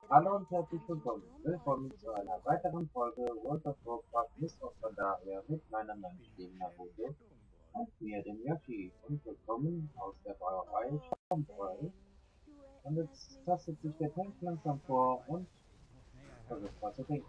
Hallo und herzlich willkommen. Willkommen zu einer weiteren Folge World of Warcraft Mist of Pandaria mit meinem Namensgeber Naruto und mir, dem Yoshi. Und willkommen aus der Brauerei Schaumbrei. Und jetzt tastet sich der Tank langsam vor und versucht mal zu trinken.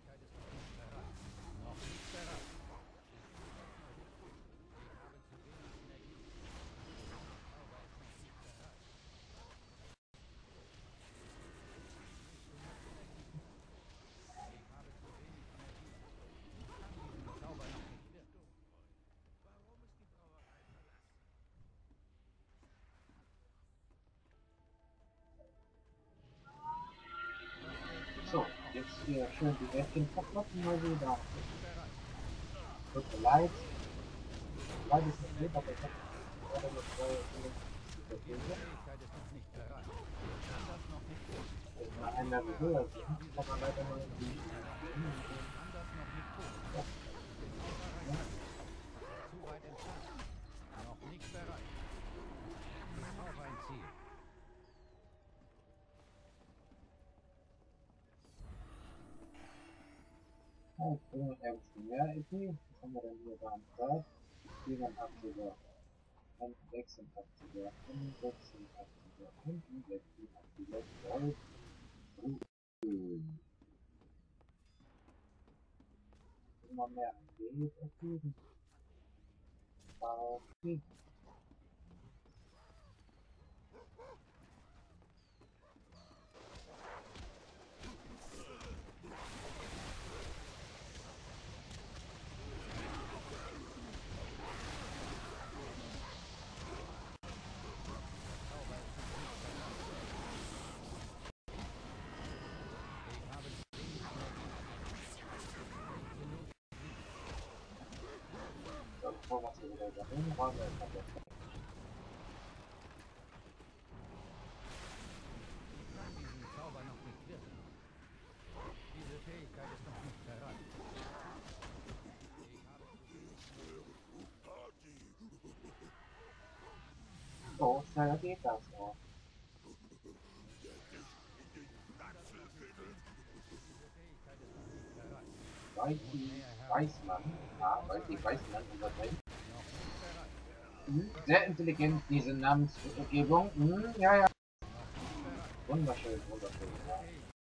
So, jetzt hier schön die Rädchen verkloppen mal wieder. Tut mir leid. Leid ist nicht gut, aber ich habe gerade noch zwei Dinge. Jetzt mal ein Level höher sind, kann man leider noch nicht. Ja, ich bringe noch ein bisschen mehr EP. Was haben wir denn hier da am Start? 87er, ein 86er, ein 86er und ein 86er Gold. Immer mehr geht auf jeden Fall. So, bevor wir uns hier wieder dahin räumen, erstmal der so schnell geht das auch. Weißmann, ja, Weißmann, unser Tank. Sehr intelligent, diese Namensgebung. Ja, ja. Wunderschön, wunderschön, ja.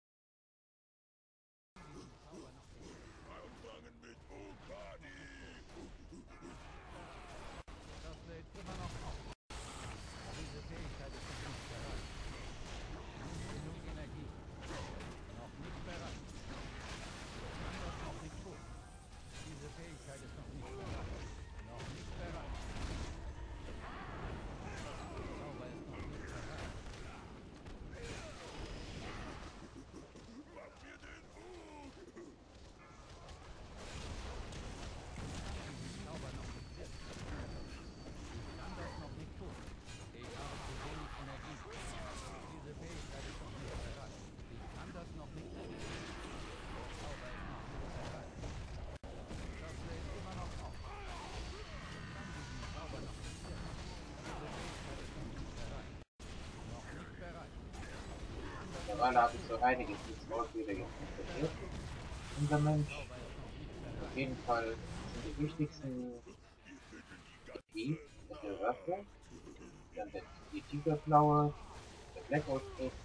Mittlerweile habe ich so einige Discord wieder interpretiert. Unser Mensch. Auf jeden Fall sind die wichtigsten die der Waffe, dann die Tigerflaue, der Blackout-Stick,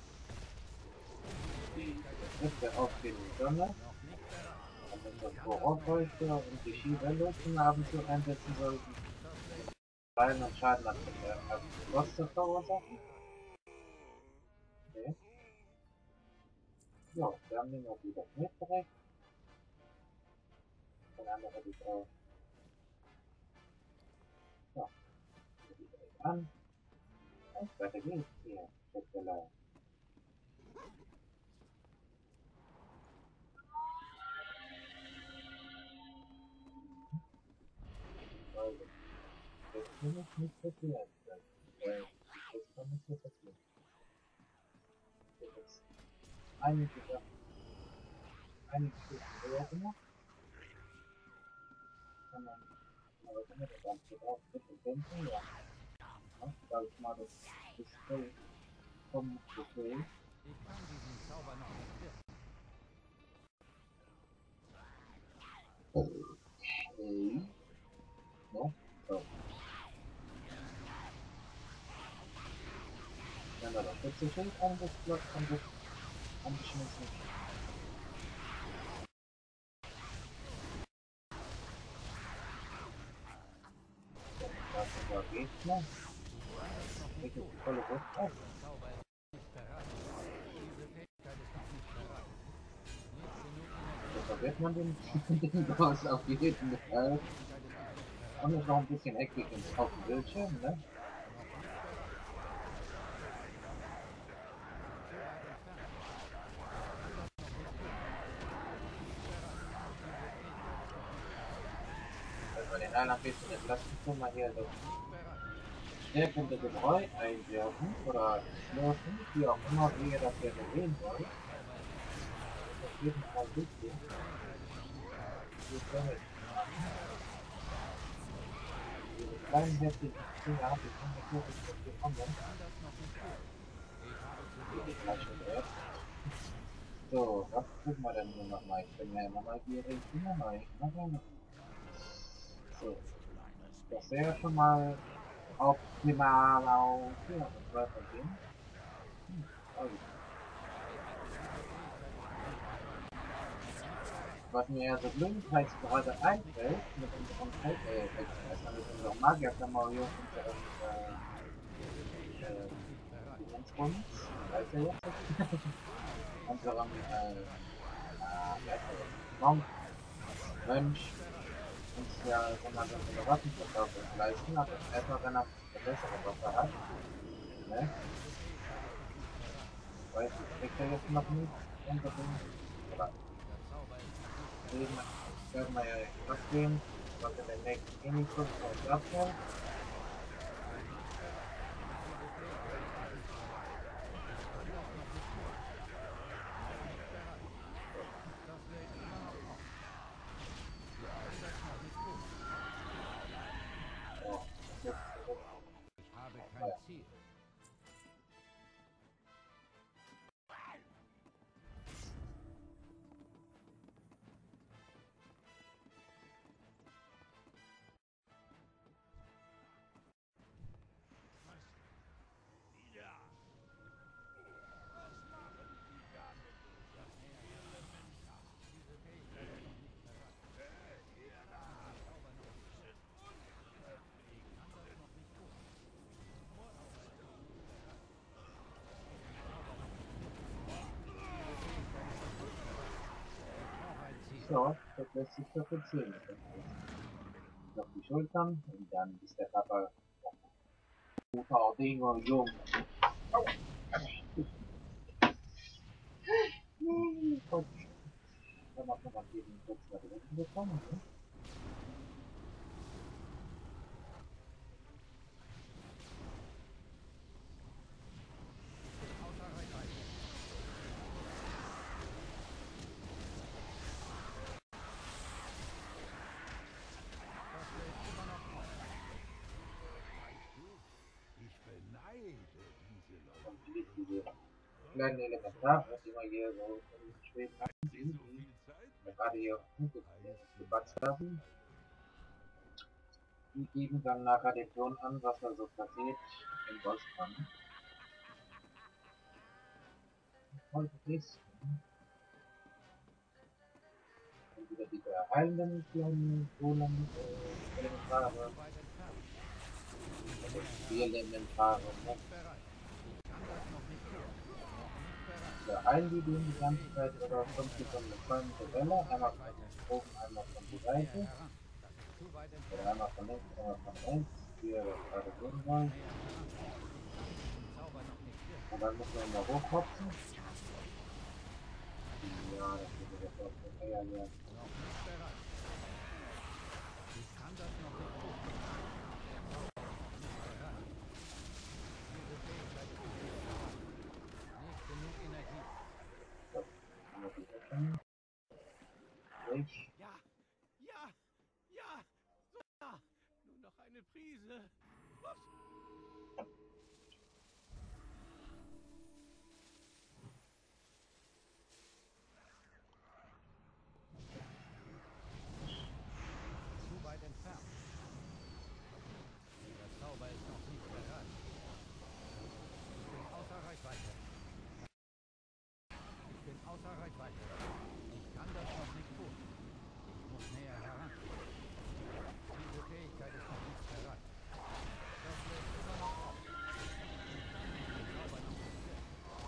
der Griff der aufgehenden Sonne, dann unser Vorortleuchter und die Skiwelle, die wir ab und zu einsetzen sollten, weil man Schaden an Monster verursachen. Okay. Ja, wir haben den auch wieder mit direkt. Dann haben wir die auch. Ja, die direkt an. Und weiter geht's hier. Schätzelein. Also, das kann ich nicht passieren. Das kann nicht mehr passieren. Jetzt einige Stufen höher gemacht. Kann man, aber kann man das Ganze auch bitte denken, ja. Ja, sag ich mal, das Display vom Display. Okay. No? So. Dann war das Schutzschild angeschmissen. Da ist unser Gegner. Kriegt jetzt die volle Brust auf. So verwirrt man den Boss auf jeden Fall. Und ist noch ein bisschen eckig auf dem Bildschirm, ne? Also bei den anderen ein bisschen entlasten können wir hier so stärkende Gebräu einwirken oder slurfen, wie auch immer wir das gerne sehen wollen. Das ist auf jeden Fall wichtig. Wir können diese kleinen hässlichen Finger habe ich ungefähr nicht bekommen. Die gleich schon gehört. So, was gucken wir denn hier nochmal? Ich bin ja immer neugierig. Immer neu. So, das wäre schon mal optimal auf 412 gehen. Also, was mir ja so blödheit gerade einfällt, mit unserem mit unserem Magierkammer, Dingsbums, weiß er jetzt, unserem, wie heißt der jetzt? Monk, Mönch, uns ja, sag mal, so eine Waffenverkaufung leisten, aber erstmal, wenn er eine bessere Waffe hat, ne? Weiß ich, kriegt er jetzt noch nicht unbedingt, oder deswegen werden wir ja trotzdem, was in den nächsten Minischutz von uns abfällt. Oh, Ich habe kein Ziel. so, das lässt sich doch erzählen. Auf die Schultern und dann ist der Papa guter Dinge jung. Dann macht man eben kurz da drin bekommen. Ne? Ich beneide diese Leute. Und diese kleinen Elementare, die man hier so schweben hat, die gerade hier gebatzt haben, die geben dann nachher den Ton an, was da so passiert im Bosskampf. Und ist wieder diese heilenden kleinen Tonen, Elementare, also Spielelementare, ne? Wir heilen die ganze Zeit oder kommt hier so eine schäumende Welle, einmal von oben, einmal von der Seite, oder einmal von links, einmal von rechts, wie wir das gerade sehen wollen. Und dann müssen wir immer hochhopsen. Ja, das ist jetzt auch okay, ja, ja. So, haben wir die öffnen. Durch. Ja, ja, ja, so, ja. Nur noch eine Prise. Was? außer Reichweite. Ich kann das noch nicht tun. Ich muss näher heran. Diese Fähigkeit ist noch nicht bereit. Das lädt immer noch auf. Ich kann den Zauber noch nicht wirken.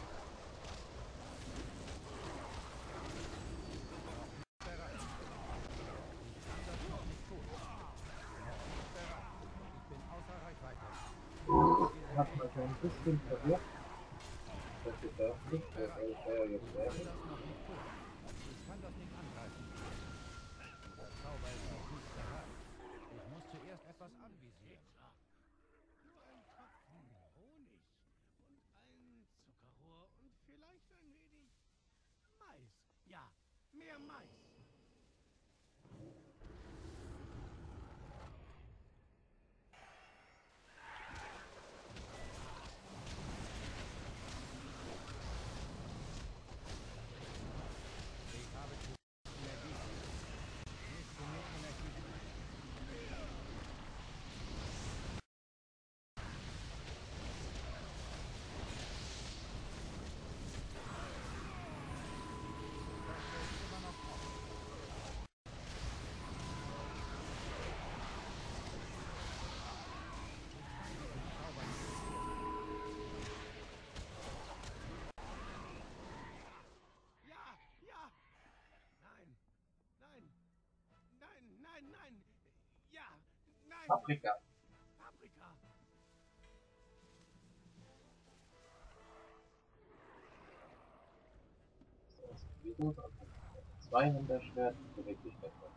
Bereit. Ich kann das noch nicht tun. Noch nicht bereit. Ich bin außer Reichweite. Hat man so ein bisschen verwirrt. Das ist ja nicht, dass er jetzt Ich kann wäre. das noch nicht tun. Ich kann das nicht angreifen. Der Zauber ist noch nicht bereit. Ich muss zuerst etwas anvisieren. Nur ein Tropfen Honig und ein Zuckerrohr und vielleicht ein wenig Mais. Ja, mehr Mais. Ich habe zu wenig Energie. Nicht genug Energie. Das lädt immer noch auf. Ich kann diesen Zauber nicht tun. Ja, ja. Nein, nein, nein, nein, nein. Ja, nein. Paprika. Paprika. Das ist sowieso so. 200 Schwert wirklich besser.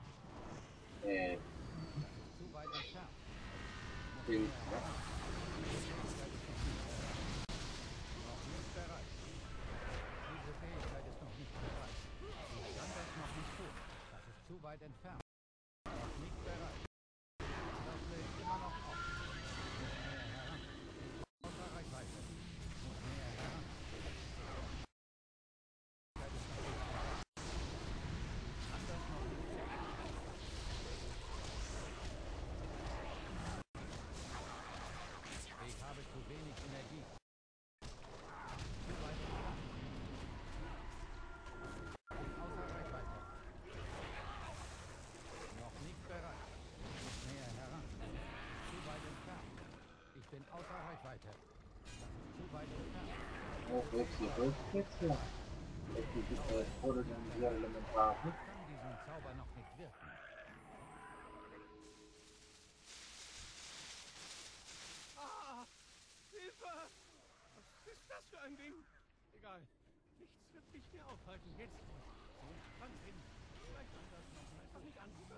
Das ist zu weit entfernt. Ich muss Bild, näher ja. heran. Diese Fähigkeit ist noch nicht bereit. Noch nicht bereit. Diese Fähigkeit ist noch nicht bereit. Ich kann das noch nicht tun. Das ist zu weit entfernt. Noch nicht bereit. Das lädt immer noch auf. Ich muss näher heran. Ich bin außer Reichweite. Ich muss näher heran. Die Fähigkeit ist noch nicht bereit. Ich kann das noch nicht tun. Ich habe zu wenig Energie. Zu weit entfernt. Ich bin außer Reichweite. Noch nicht bereit. Ich muss näher heran. Zu weit entfernt. Ich bin außer Reichweite. Das ist zu weit entfernt. Auch jetzt die Holzplätze. Das wurde dann sehr elementar. Ich kann diesen Zauber noch nicht wirken. Ah, Hilfe! Was ist das für ein Ding? Egal. Nichts wird mich mehr aufhalten. Jetzt, wo ich so dran bin. Vielleicht anders noch einfach nicht angucken.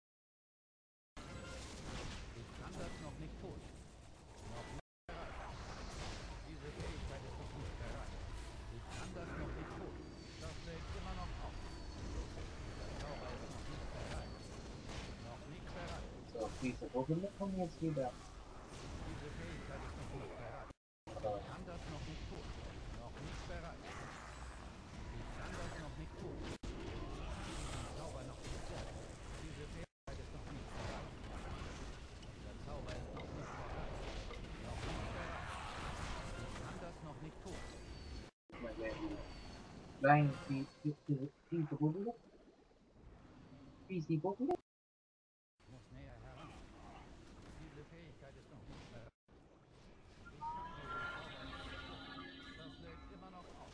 Ich kann das noch nicht tun. Noch nicht bereit. Diese Fähigkeit ist noch nicht bereit. Ich kann das noch nicht tun. Das lädt immer noch auf. Der Zauber ist noch nicht bereit. Noch nicht bereit. So, diese Probleme kommen jetzt wieder. Diese Fähigkeit ist noch nicht bereit. Aber Ich kann das noch nicht tun. Noch nicht bereit. Ich kann das noch nicht tun. Diesen Zauber noch nicht wirken. Diese Fähigkeit ist noch nicht bereit. Der Zauber ist noch nicht bereit. Noch nicht bereit. Ich kann das noch nicht tun. mal sehr gut. Nein, diese Probleme. Wie ist die Probleme? Ich muss näher heran. Diese Fähigkeit ist noch nicht bereit. Ich kann diesen Zauber noch nicht tun. Das lädt immer noch auf.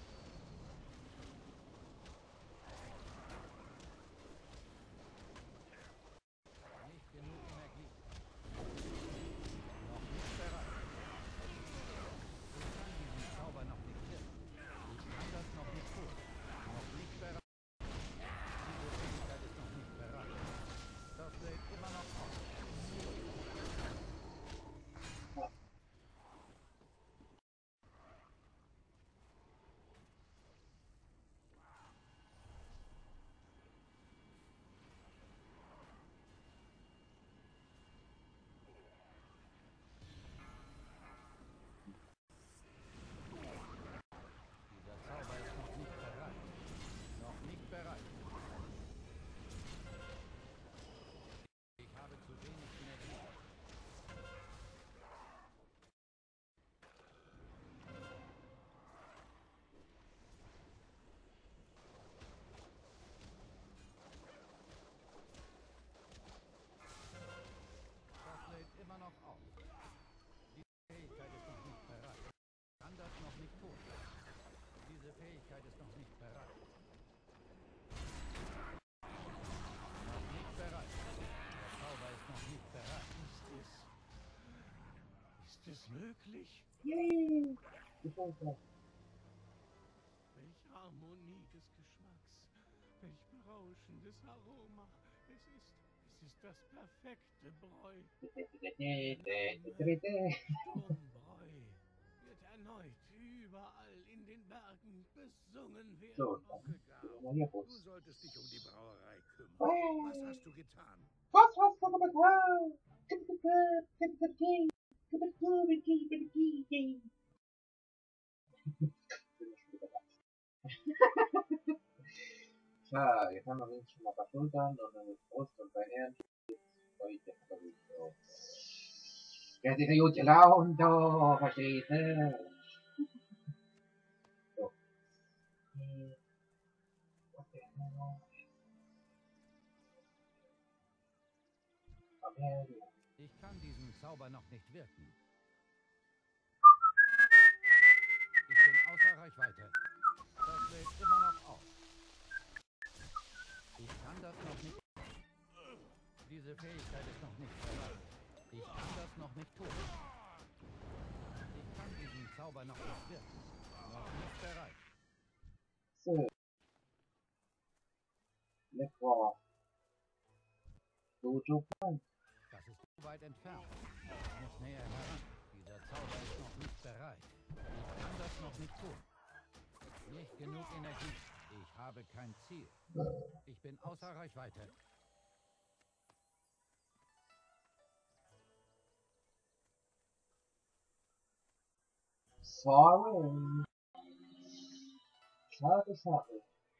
Nicht genug Energie. Noch nicht bereit. Ich kann diesen Zauber noch nicht wirken. Ich kann das noch nicht tun. Noch nicht bereit. Diese Fähigkeit ist noch nicht bereit. glücklich. Yay! Gefällt. Welch Harmonie des Geschmacks. Welch berauschendes Aroma. Es ist das perfekte Bräu. Sturmbräu wird erneut überall in den Bergen besungen So, werden. dann Onkel gehen wir Gao, mal hier du raus. solltest dich um die Brauerei kümmern. Was Was hast du getan? hast du getan? Tja, jetzt haben wir wenigstens schon mal ein paar Schultern und eine Brust und bei Herren heute glaube ich so. Ja, diese gute Laune da, verstehst du? So. Was denn noch? Komm her, du. Ich kann diesen Zauber noch nicht wirken. Ich bin außer Reichweite. Das lädt immer noch auf. Ich kann das noch nicht. Diese Fähigkeit ist noch nicht bereit. Ich kann das noch nicht tun. Ich kann diesen Zauber noch nicht wirken. Noch nicht bereit. So. Lecker. Dojo Point. Das ist zu weit entfernt. Ich muss näher heran. Dieser Zauber ist noch nicht bereit. Ich kann das noch nicht tun. Nicht genug Energie. Ich habe kein Ziel. Ich bin außer Reichweite. Sorry. Schade, schade.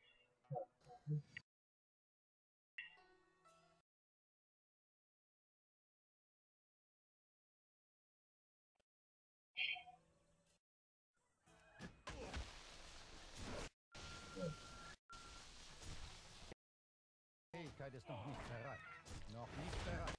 Die Fähigkeit ist noch nicht bereit. Noch nicht bereit.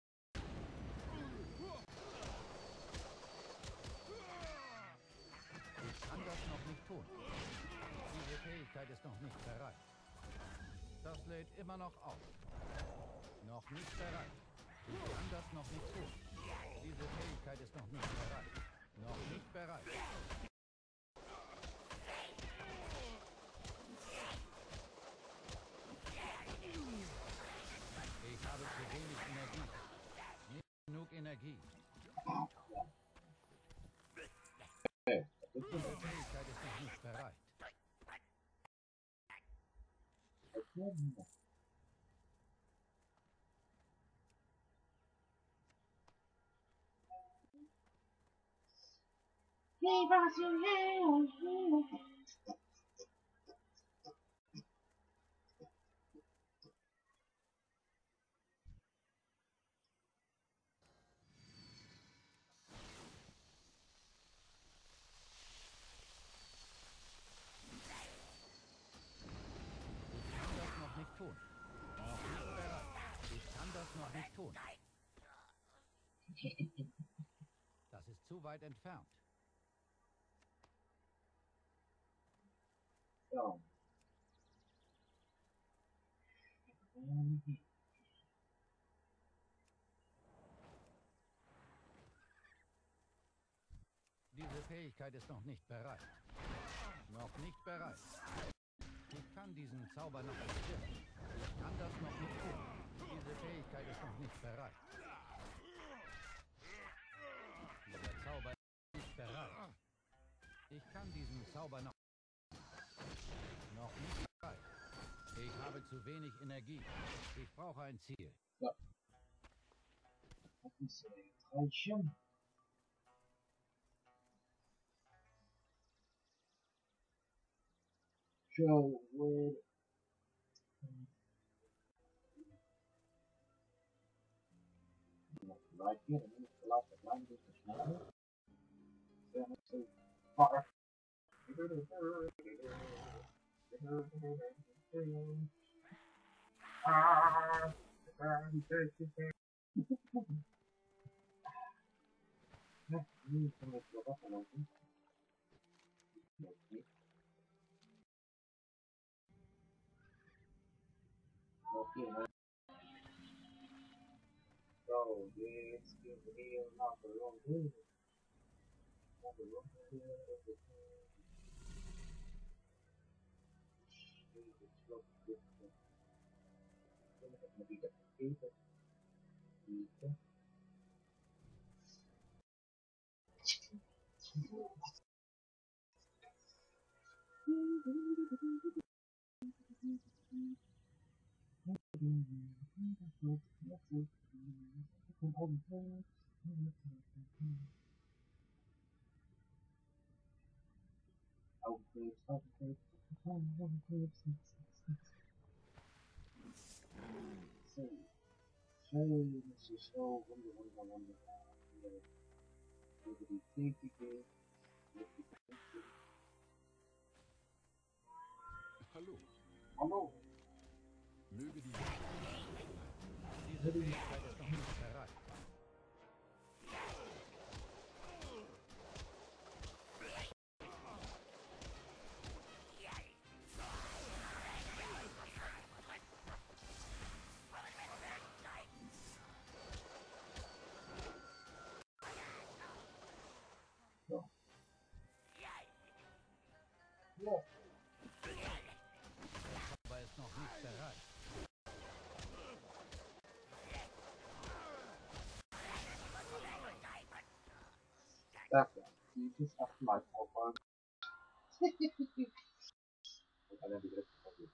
Ich kann das noch nicht tun. Diese Fähigkeit ist noch nicht bereit. Das lädt immer noch auf. Noch nicht bereit. Ich kann das noch nicht tun. Diese Fähigkeit ist noch nicht bereit. Noch nicht bereit. Ich habe zu wenig Energie. Nicht genug Energie. Diese Fähigkeit ist noch nicht bereit. Ich kann das noch nicht tun. Noch nicht bereit. Ich kann das noch nicht tun. Das ist zu weit entfernt. So. Diese Fähigkeit ist noch nicht bereit. Noch nicht bereit. Ich kann diesen Zauber noch nicht wirken. Ich kann das noch nicht tun. Diese Fähigkeit ist noch nicht bereit. Dieser Zauber ist nicht bereit. Ich kann diesen Zauber noch nicht bereit. Ich habe zu wenig Energie. Ich brauche ein Ziel. So. Das ist jetzt reichen. Joe will. Right here, and then it's the last line is the smell. Then it's a fire. So, jetzt gehen wir hier nach der Runde. So, schön, es ist so wunderbar. Über die Theke geht, Hallo. hallo, Möge die Diese Fähigkeit ist noch nicht erreicht. ja, Aber ist noch nicht erreicht. danke. Dieses 8-mal Vorfolge. Und dann die letzte Folge.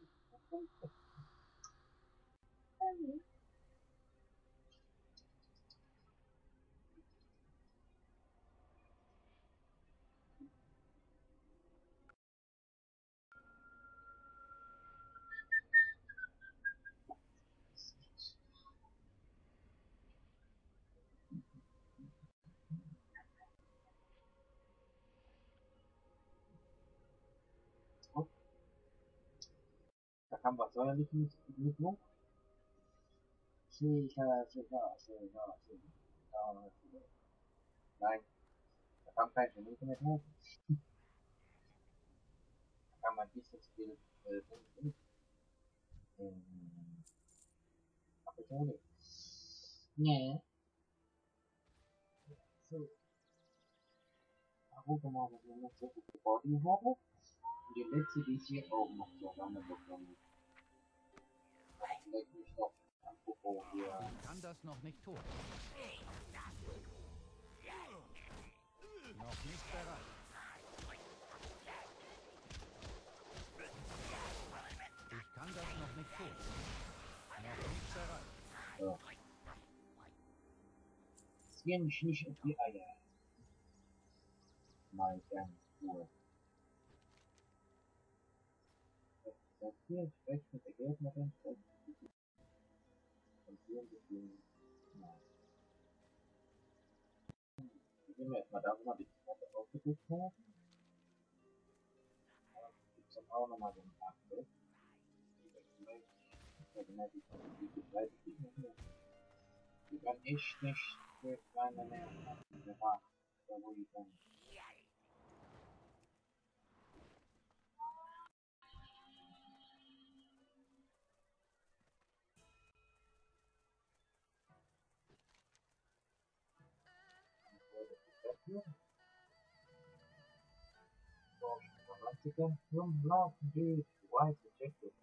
Da kam was säuerliches mit hoch. Sicher. Nein, da kam kein Vermögen mit hoch. Da kam ein bisschen zu viel Kapitäne. Nee. So, warum kann man noch so viel Body haben? Und die letzte, die ist hier oben noch so lange bekommen. Leck mich doch. Apropos hier. Ich kann das noch nicht tun. Noch nicht bereit. Ich kann das noch nicht tun. Noch nicht bereit. So. Zieh mich nicht auf die Eier. Mal ganz Ruhe. Das hier spricht mit der Gegnerin, spricht mit der und hier ein bisschen. Ja. Dann gehen wir erstmal darüber, die Karte aufgedrückt haben. Gibt es dann auch nochmal so einen Abgriff. Die kann ich nicht für kleine Nerven machen. Ja, da wo die kann. Rumlaufen geht, weiße Jacket.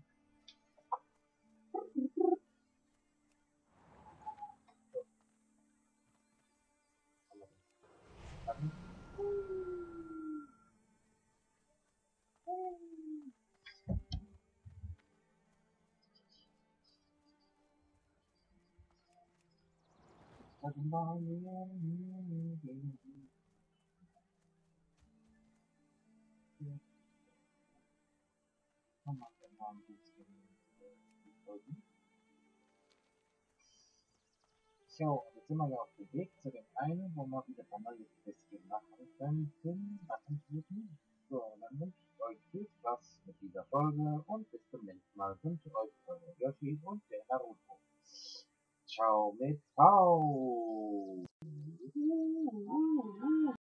So, jetzt sind wir ja auf dem Weg zu dem einen, wo wir wieder ein neues bisschen machen könnten. So, dann wünsche ich euch viel Spaß mit dieser Folge und bis zum nächsten Mal. Wünsche euch euer Yoshi und der Naruto. Ciao mit V.